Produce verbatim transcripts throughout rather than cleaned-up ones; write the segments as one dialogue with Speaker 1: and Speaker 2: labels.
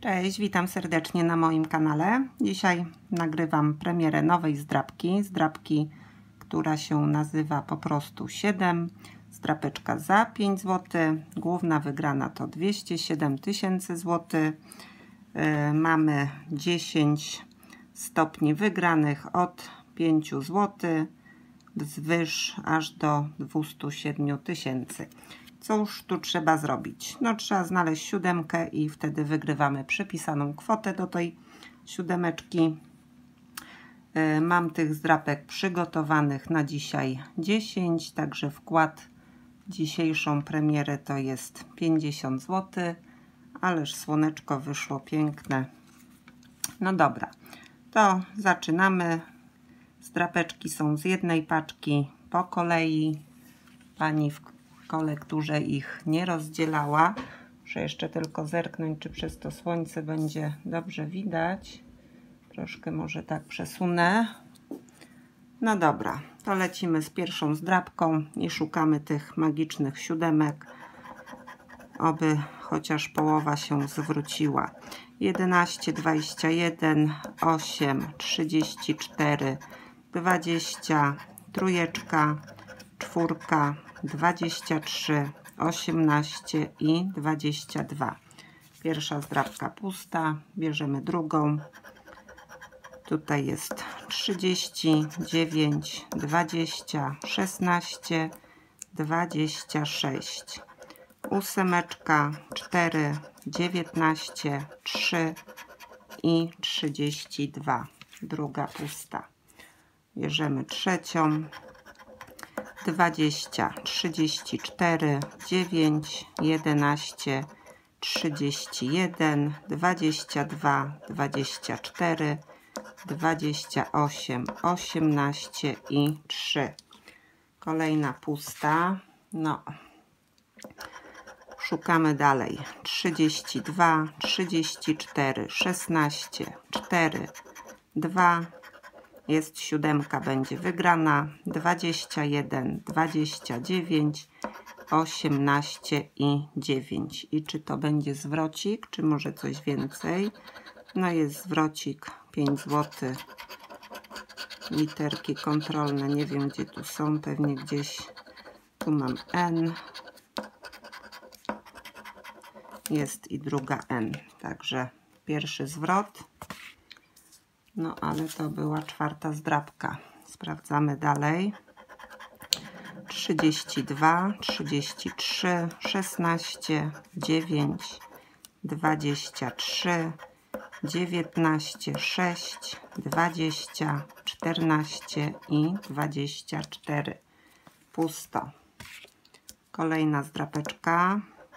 Speaker 1: Cześć, witam serdecznie na moim kanale. Dzisiaj nagrywam premierę nowej zdrabki, zdrabki, która się nazywa po prostu siedem, zdrapeczka za pięć złotych, główna wygrana to dwieście siedem tysięcy złotych, yy, mamy dziesięć stopni wygranych od pięciu złotych wzwyż aż do dwustu siedmiu tysięcy. Cóż tu trzeba zrobić? No trzeba znaleźć siódemkę i wtedy wygrywamy przypisaną kwotę do tej siódemeczki. Yy, mam tych zdrapek przygotowanych na dzisiaj dziesięć, także wkład w dzisiejszą premierę to jest pięćdziesiąt złotych, ależ słoneczko wyszło piękne. No dobra, to zaczynamy. Zdrapeczki są z jednej paczki po kolei. Pani w kolekturze ich nie rozdzielała. Muszę jeszcze tylko zerknąć, czy przez to słońce będzie dobrze widać. Troszkę może tak przesunę. No dobra, to lecimy z pierwszą zdrabką i szukamy tych magicznych siódemek, oby chociaż połowa się zwróciła. jedenaście, dwadzieścia jeden, osiem, trzydzieści cztery, dwadzieścia, trójeczka, czwórka, dwadzieścia trzy, osiemnaście i dwadzieścia dwa. Pierwsza zdrabka pusta, bierzemy drugą. Tutaj jest trzydzieści dziewięć, dwadzieścia, szesnaście, dwadzieścia sześć. Ósemeczka, cztery, dziewiętnaście, trzy i trzydzieści dwa. Druga pusta. Bierzemy trzecią. dwadzieścia, trzydzieści cztery, dziewięć, jedenaście, trzydzieści jeden, dwadzieścia dwa, dwadzieścia cztery, dwadzieścia osiem, osiemnaście i trzy. Kolejna pusta. No. Szukamy dalej. trzydzieści dwa, trzydzieści cztery, szesnaście, cztery, dwa. Jest siódemka, będzie wygrana. dwadzieścia jeden, dwadzieścia dziewięć, osiemnaście i dziewięć. I czy to będzie zwrocik, czy może coś więcej? No jest zwrocik, pięć złotych. Literki kontrolne, nie wiem gdzie tu są, pewnie gdzieś tu mam N. Jest i druga N, także pierwszy zwrot. No ale to była czwarta zdrabka. Sprawdzamy dalej. trzydzieści dwa, trzydzieści trzy, szesnaście, dziewięć, dwadzieścia trzy, dziewiętnaście, sześć, dwadzieścia, czternaście i dwadzieścia cztery. Pusto. Kolejna zdrapeczka.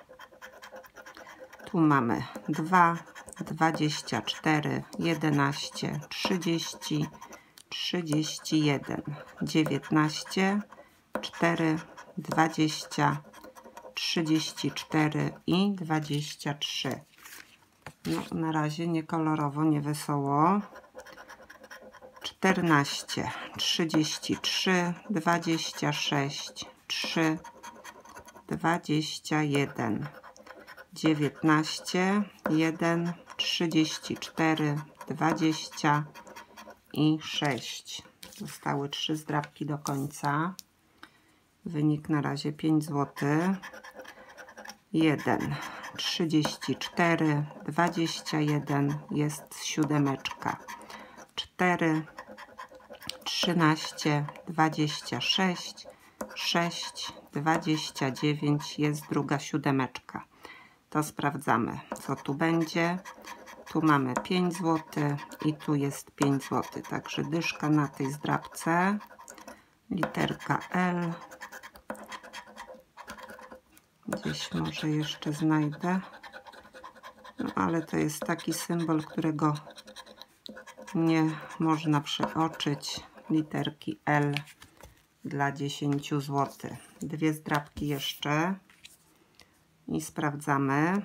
Speaker 1: Tu mamy dwa, dwadzieścia cztery, jedenaście, trzydzieści, trzydzieści jeden, dziewiętnaście, cztery, dwadzieścia, trzydzieści cztery i dwadzieścia trzy. No, na razie nie kolorowo, nie wesoło. czternaście, trzydzieści trzy, dwadzieścia sześć, trzy, dwadzieścia jeden, dziewiętnaście, jeden, trzydzieści cztery, dwadzieścia i sześć. Zostały trzy zdrabki do końca. Wynik na razie pięć złotych. jeden, trzydzieści cztery, dwadzieścia jeden, jest siódemeczka. cztery, trzynaście, dwadzieścia sześć, sześć, dwadzieścia dziewięć, jest druga siódemeczka. To sprawdzamy, co tu będzie. Tu mamy pięć złotych i tu jest pięć złotych. Także dyszka na tej zdrabce. Literka L. Gdzieś może jeszcze znajdę. No ale to jest taki symbol, którego nie można przeoczyć. Literki L dla dziesięciu złotych. Dwie zdrabki jeszcze. I sprawdzamy.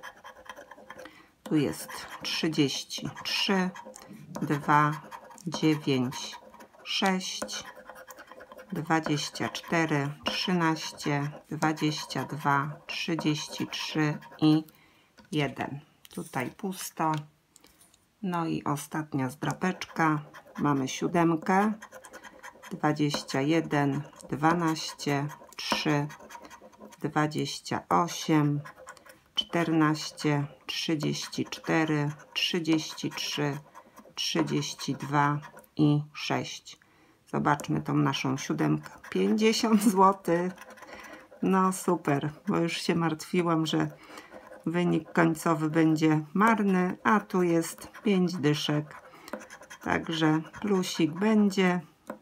Speaker 1: Tu jest trzydzieści trzy, dwa, dziewięć, sześć, dwadzieścia cztery, trzynaście, dwadzieścia dwa, trzydzieści trzy i jeden. Tutaj pusto. No i ostatnia zdrapeczka. Mamy siódemkę, dwadzieścia jeden, dwanaście, trzy, dwadzieścia osiem, czternaście, trzydzieści cztery, trzydzieści trzy, trzydzieści dwa i sześć. Zobaczmy tą naszą siódemkę. pięćdziesiąt złotych. No super, bo już się martwiłam, że wynik końcowy będzie marny, a tu jest pięć dyszek. Także plusik będzie.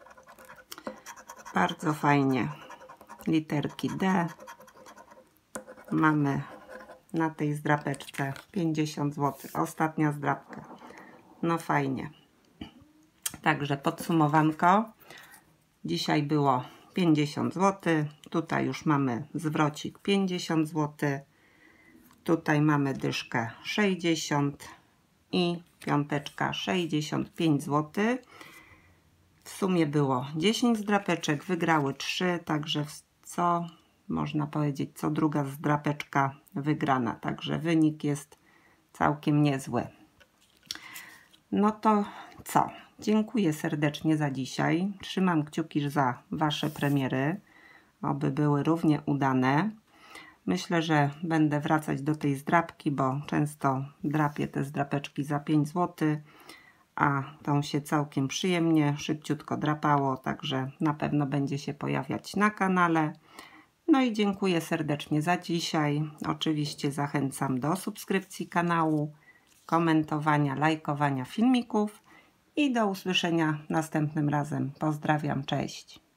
Speaker 1: Bardzo fajnie. Literki D. Mamy na tej zdrapeczce pięćdziesiąt złotych. Ostatnia zdrapka. No fajnie. Także podsumowanko. Dzisiaj było pięćdziesiąt złotych. Tutaj już mamy zwrocik pięćdziesiąt złotych. Tutaj mamy dyszkę sześćdziesiąt i piąteczka sześćdziesiąt pięć złotych. W sumie było dziesięć zdrapeczek, wygrały trzy, także co można powiedzieć, co druga zdrapeczka wygrana. Także wynik jest całkiem niezły. No to co? Dziękuję serdecznie za dzisiaj. Trzymam kciuki za Wasze premiery, oby były równie udane. Myślę, że będę wracać do tej zdrapki, bo często drapię te zdrapeczki za pięć złotych, a tą się całkiem przyjemnie, szybciutko drapało, także na pewno będzie się pojawiać na kanale. No i dziękuję serdecznie za dzisiaj. Oczywiście zachęcam do subskrypcji kanału, komentowania, lajkowania filmików i do usłyszenia następnym razem. Pozdrawiam, cześć!